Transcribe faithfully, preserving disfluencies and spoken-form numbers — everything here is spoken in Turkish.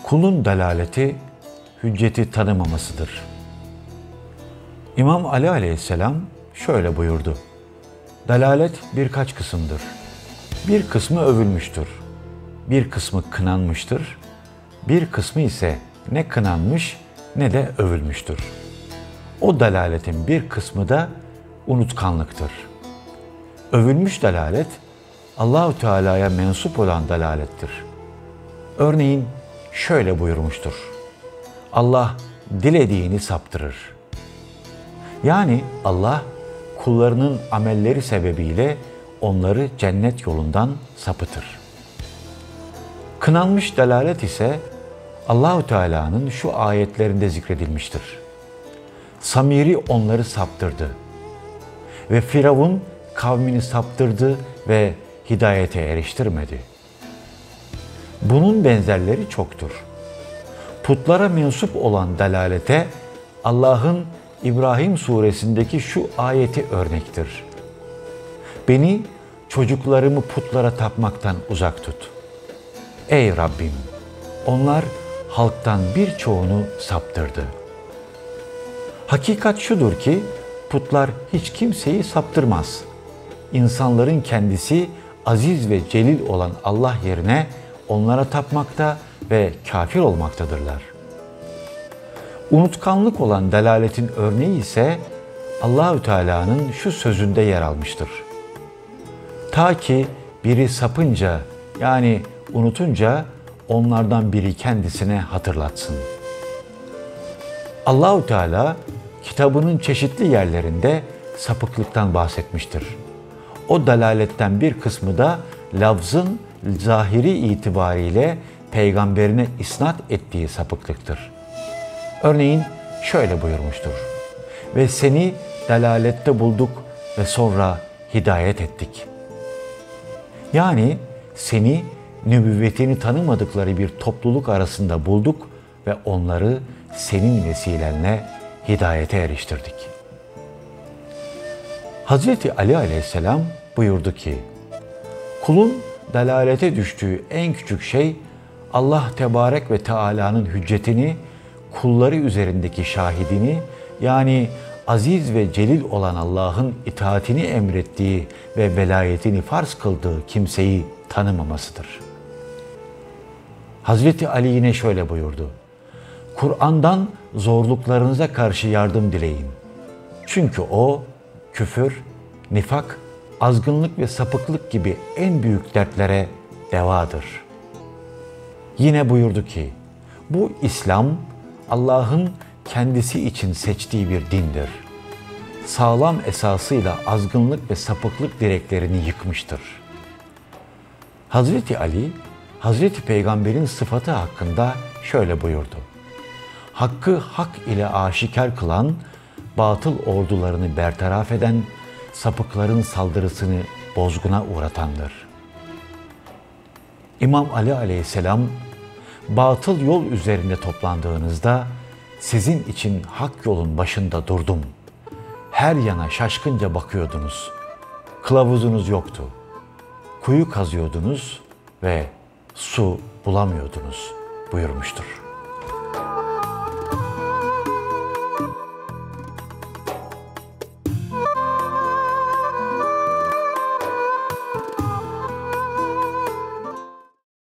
Kulun dalaleti, hücceti tanımamasıdır. İmam Ali Aleyhisselam şöyle buyurdu: Dalalet birkaç kısımdır. Bir kısmı övülmüştür, bir kısmı kınanmıştır, bir kısmı ise ne kınanmış ne de övülmüştür. O dalaletin bir kısmı da unutkanlıktır. Övülmüş dalalet, Allah-u Teala'ya mensup olan dalalettir. Örneğin şöyle buyurmuştur: Allah dilediğini saptırır. Yani Allah kullarının amelleri sebebiyle onları cennet yolundan sapıtır. Kınanmış dalalet ise Allah-u Teala'nın şu ayetlerinde zikredilmiştir. Samiri onları saptırdı ve Firavun kavmini saptırdı ve hidayete eriştirmedi. Bunun benzerleri çoktur. Putlara mensup olan dalalete Allah'ın İbrahim suresindeki şu ayeti örnektir. Beni, çocuklarımı putlara tapmaktan uzak tut. Ey Rabbim! Onlar halktan birçoğunu saptırdı. Hakikat şudur ki, putlar hiç kimseyi saptırmaz. İnsanların kendisi aziz ve celil olan Allah yerine onlara tapmakta ve kafir olmaktadırlar. Unutkanlık olan dalaletin örneği ise Allah-u Teala'nın şu sözünde yer almıştır. Ta ki biri sapınca, yani unutunca onlardan biri kendisine hatırlatsın. Allah-u Teala kitabının çeşitli yerlerinde sapıklıktan bahsetmiştir. O dalaletten bir kısmı da lafzın zahiri itibariyle peygamberine isnat ettiği sapıklıktır. Örneğin şöyle buyurmuştur: Ve seni dalalette bulduk ve sonra hidayet ettik. Yani seni nübüvvetini tanımadıkları bir topluluk arasında bulduk ve onları senin vesilenle hidayete eriştirdik. Hazreti Ali Aleyhisselam buyurdu ki, kulun dalalete düştüğü en küçük şey, Allah Tebarek ve Teala'nın hüccetini, kulları üzerindeki şahidini, yani aziz ve celil olan Allah'ın itaatini emrettiği ve velayetini farz kıldığı kimseyi tanımamasıdır. Hazreti Ali yine şöyle buyurdu: Kur'an'dan zorluklarınıza karşı yardım dileyin. Çünkü o, küfür, nifak, azgınlık ve sapıklık gibi en büyük dertlere devadır. Yine buyurdu ki, bu İslam, Allah'ın kendisi için seçtiği bir dindir. Sağlam esasıyla azgınlık ve sapıklık direklerini yıkmıştır. Hazreti Ali, Hazreti Peygamber'in sıfatı hakkında şöyle buyurdu: Hakkı hak ile aşikar kılan, batıl ordularını bertaraf eden, sapıkların saldırısını bozguna uğratandır. İmam Ali Aleyhisselam, batıl yol üzerinde toplandığınızda sizin için hak yolun başında durdum. Her yana şaşkınca bakıyordunuz. Kılavuzunuz yoktu. Kuyu kazıyordunuz ve su bulamıyordunuz buyurmuştur.